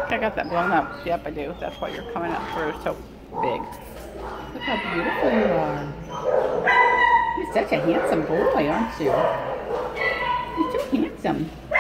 I got that blown up. Yep, I do. That's why you're coming up through so big. Look how beautiful you are. You're such a handsome boy, aren't you? You're too handsome.